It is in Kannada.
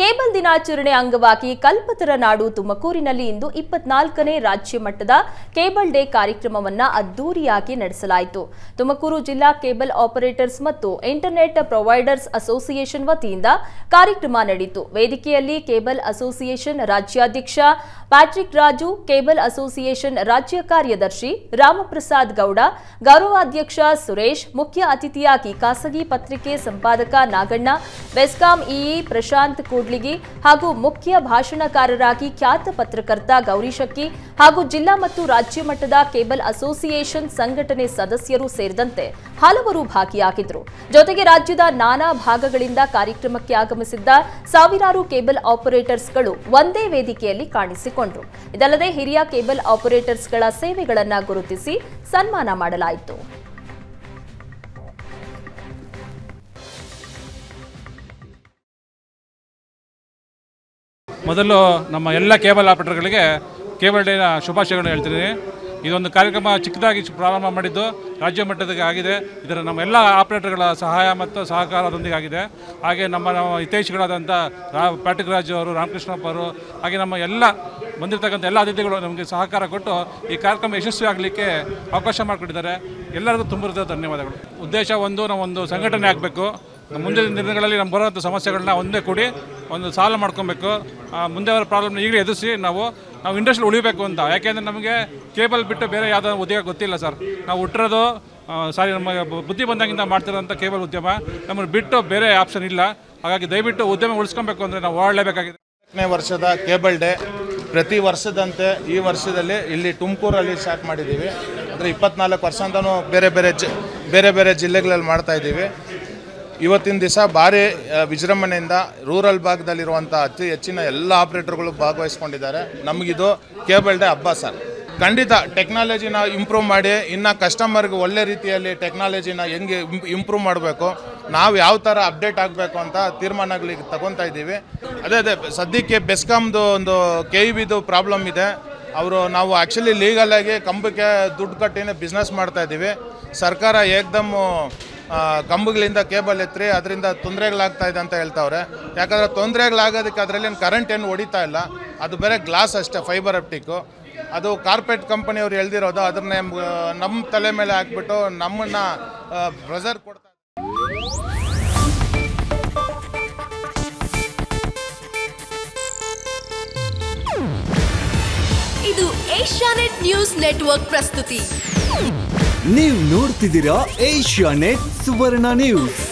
ಕೇಬಲ್ ದಿನಾಚರಣೆ ಅಂಗವಾಗಿ ಕಲ್ಪತರ ನಾಡು ತುಮಕೂರಿನಲ್ಲಿ ಇಂದು 24ನೇ ರಾಜ್ಯ ಮಟ್ಟದ ಕೇಬಲ್ ಡೇ ಕಾರ್ಯಕ್ರಮವನ್ನು ಅದ್ದೂರಿಯಾಗಿ ನಡೆಸಲಾಯಿತು. ತುಮಕೂರು ಜಿಲ್ಲಾ ಕೇಬಲ್ ಆಪರೇಟರ್ಸ್ ಮತ್ತು ಇಂಟರ್ನೆಟ್ ಪ್ರೊವೈಡರ್ಸ್ ಅಸೋಸಿಯೇಷನ್ ವತಿಯಿಂದ ಕಾರ್ಯಕ್ರಮ ನಡೆಯಿತು. ವೇದಿಕೆಯಲ್ಲಿ ಕೇಬಲ್ ಅಸೋಸಿಯೇಷನ್ ರಾಜ್ಯಾಧ್ಯಕ್ಷ ಪ್ಯಾಟ್ರಿಕ್ ರಾಜು, ಕೇಬಲ್ ಅಸೋಸಿಯೇಷನ್ ರಾಜ್ಯ ಕಾರ್ಯದರ್ಶಿ ರಾಮಪ್ರಸಾದ್ ಗೌಡ, ಗೌರವಾಧ್ಯಕ್ಷ ಸುರೇಶ್, ಮುಖ್ಯ ಅತಿಥಿಯಾಗಿ ಖಾಸಗಿ ಪತ್ರಿಕೆ ಸಂಪಾದಕ ನಾಗಣ್ಣ, ಬೆಸ್ಕಾಂ ಇಇ ಪ್ರಶಾಂತ್ ಕೂಡ್ಲಿಗಿ ಹಾಗೂ ಮುಖ್ಯ ಭಾಷಣಕಾರರಾಗಿ ಖ್ಯಾತ ಪತ್ರಕರ್ತ ಗೌರಿಶಕ್ಕಿ ಹಾಗೂ ಜಿಲ್ಲಾ ಮತ್ತು ರಾಜ್ಯ ಮಟ್ಟದ ಕೇಬಲ್ ಅಸೋಸಿಯೇಷನ್ ಸಂಘಟನೆ ಸದಸ್ಯರು ಸೇರಿದಂತೆ ಹಲವರು ಭಾಗಿಯಾಗಿದ್ದರು. ಜೊತೆಗೆ ರಾಜ್ಯದ ನಾನಾ ಭಾಗಗಳಿಂದ ಕಾರ್ಯಕ್ರಮಕ್ಕೆ ಆಗಮಿಸಿದ್ದ ಸಾವಿರಾರು ಕೇಬಲ್ ಆಪರೇಟರ್ಸ್ಗಳು ಒಂದೇ ವೇದಿಕೆಯಲ್ಲಿ ಕಾಣಿಸಿಕೊಂಡರು. ಇದಲ್ಲದೆ ಹಿರಿಯ ಕೇಬಲ್ ಆಪರೇಟರ್ಸ್ಗಳ ಸೇವೆಗಳನ್ನು ಗುರುತಿಸಿ ಸನ್ಮಾನ ಮಾಡಲಾಯಿತು. ಮೊದಲು ನಮ್ಮ ಎಲ್ಲ ಕೇಬಲ್ ಆಪರೇಟರ್ಗಳಿಗೆ ಕೇಬಲ್ ಡೇನ ಶುಭಾಶಯಗಳನ್ನು ಹೇಳ್ತೀನಿ. ಇದೊಂದು ಕಾರ್ಯಕ್ರಮ ಚಿಕ್ಕದಾಗಿ ಪ್ರಾರಂಭ ಮಾಡಿದ್ದು ರಾಜ್ಯ ಮಟ್ಟದಲ್ಲಿ ಆಗಿದೆ. ಇದರ ನಮ್ಮ ಎಲ್ಲ ಆಪರೇಟರ್ಗಳ ಸಹಾಯ ಮತ್ತು ಸಹಕಾರದೊಂದಿಗೆ ಆಗಿದೆ. ಹಾಗೆ ನಮ್ಮ ಹಿತೈಷಿಗಳಾದಂಥ ಪ್ಯಾಟ್ರಿಕ್ ರಾಜು ಅವರು, ರಾಮಕೃಷ್ಣಪ್ಪ ಅವರು, ಹಾಗೆ ನಮ್ಮ ಎಲ್ಲ ಬಂದಿರತಕ್ಕಂಥ ಎಲ್ಲ ಅತಿಥಿಗಳು ನಮಗೆ ಸಹಕಾರ ಕೊಟ್ಟು ಈ ಕಾರ್ಯಕ್ರಮ ಯಶಸ್ವಿ ಆಗಲಿಕ್ಕೆ ಅವಕಾಶ ಮಾಡಿಕೊಟ್ಟಿದ್ದಾರೆ. ಎಲ್ಲರಿಗೂ ತುಂಬ ಧನ್ಯವಾದಗಳು. ಉದ್ದೇಶ ನಾವೊಂದು ಸಂಘಟನೆ ಆಗಬೇಕು. ಮುಂದಿನ ದಿನಗಳಲ್ಲಿ ನಮ್ಮ ಬರುವಂಥ ಸಮಸ್ಯೆಗಳನ್ನ ಒಂದೇ ಕೂಡಿ ಒಂದು ಸಾಲ್ವ್ ಮಾಡ್ಕೊಬೇಕು. ಮುಂದೆ ಅವರ ಪ್ರಾಬ್ಲಮ್ನ ಈಗಲೇ ಎದುರಿಸಿ ನಾವು ಇಂಡಸ್ಟ್ರಿ ಉಳಿಬೇಕು ಅಂತ. ಯಾಕೆಂದರೆ ನಮಗೆ ಕೇಬಲ್ ಬಿಟ್ಟು ಬೇರೆ ಯಾವುದೋ ಉದ್ಯೋಗ ಗೊತ್ತಿಲ್ಲ ಸರ್. ನಾವು ಹುಟ್ಟಿರೋದು ನಮ್ಮ ಬುದ್ಧಿ ಬಂದಾಗಿಂದ ಮಾಡ್ತಿರೋಂಥ ಕೇಬಲ್ ಉದ್ಯಮ. ನಮ್ಮನ್ನು ಬಿಟ್ಟು ಬೇರೆ ಆಪ್ಷನ್ ಇಲ್ಲ. ಹಾಗಾಗಿ ದಯವಿಟ್ಟು ಉದ್ಯಮ ಉಳಿಸ್ಕೊಬೇಕು ಅಂದರೆ ನಾವು ಓಡಲೇಬೇಕಾಗಿದೆ. 4ನೇ ವರ್ಷದ ಕೇಬಲ್ ಡೇ ಪ್ರತಿ ವರ್ಷದಂತೆ ಈ ವರ್ಷದಲ್ಲಿ ಇಲ್ಲಿ ತುಮಕೂರಲ್ಲಿ ಸ್ಟಾರ್ಟ್ ಮಾಡಿದ್ದೀವಿ. ಅಂದರೆ 24 ವರ್ಷ ಅಂತಲೂ ಬೇರೆ ಬೇರೆ ಜಿಲ್ಲೆಗಳಲ್ಲಿ ಮಾಡ್ತಾಯಿದ್ದೀವಿ. ಇವತ್ತಿನ ದಿವಸ ಭಾರಿ ವಿಜೃಂಭಣೆಯಿಂದ ರೂರಲ್ ಭಾಗದಲ್ಲಿರುವಂಥ ಅತಿ ಹೆಚ್ಚಿನ ಎಲ್ಲ ಆಪ್ರೇಟರ್ಗಳು ಭಾಗವಹಿಸ್ಕೊಂಡಿದ್ದಾರೆ. ನಮಗಿದು ಕೇಬಲ್ ಡೇ ಹಬ್ಬ ಸರ್. ಖಂಡಿತ ಟೆಕ್ನಾಲಜಿನ ಇಂಪ್ರೂವ್ ಮಾಡಿ ಇನ್ನು ಕಸ್ಟಮರ್ಗೆ ಒಳ್ಳೆ ರೀತಿಯಲ್ಲಿ ಟೆಕ್ನಾಲಜಿನ ಹೆಂಗೆ ಇಂಪ್ರೂವ್ ಮಾಡಬೇಕು, ನಾವು ಯಾವ ಥರ ಅಪ್ಡೇಟ್ ಆಗಬೇಕು ಅಂತ ತೀರ್ಮಾನಗಳಿಗೆ ತಗೊತಾ ಇದ್ದೀವಿ. ಅದೇ ಸದ್ಯಕ್ಕೆ ಬೆಸ್ಕಾಮ್ದು ಒಂದು KEBದು ಪ್ರಾಬ್ಲಮ್ ಇದೆ. ನಾವು ಆ್ಯಕ್ಚುಲಿ ಲೀಗಲಾಗಿ ಕಂಬಕ್ಕೆ ದುಡ್ಡು ಕಟ್ಟಿನೇ ಬಿಸ್ನೆಸ್ ಮಾಡ್ತಾಯಿದ್ದೀವಿ. ಸರ್ಕಾರ ಏಕ್ದಮ್ ಕಂಬಗಳಿಂದ ಕೇಬಲ್ ಎತ್ತರಿ ಅದರಿಂದ ತೊಂದರೆಗಳಾಗ್ತಾ ಇದೆ ಅಂತ ಹೇಳ್ತಾವ್ರೆ. ಯಾಕಂದರೆ ತೊಂದರೆಗಳಾಗೋದಕ್ಕೆ ಅದರಲ್ಲಿ ಕರೆಂಟ್ ಏನು ಹೊಡಿತಾ ಇಲ್ಲ, ಅದು ಬೇರೆ ಗ್ಲಾಸ್ ಅಷ್ಟೇ, ಫೈಬರ್ ಆಪ್ಟಿಕ್ಕು. ಅದು ಕಾರ್ಪೊರೇಟ್ ಕಂಪನಿಯವ್ರು ಎಳ್ದಿರೋದು, ಅದನ್ನೇ ನಮ್ಮ ತಲೆ ಮೇಲೆ ಹಾಕ್ಬಿಟ್ಟು ನಮ್ಮನ್ನು ಪ್ರೆಷರ್ ಕೊಡ್ತಾ. ಇದು ಏಷ್ಯಾನೆಟ್ ನ್ಯೂಸ್ ನೆಟ್ವರ್ಕ್ ಪ್ರಸ್ತುತಿ. ನೀವು ನೋಡ್ತಿದ್ದೀರಾ ಏಷ್ಯಾನೆಟ್ ಸುವರ್ಣ ನ್ಯೂಸ್.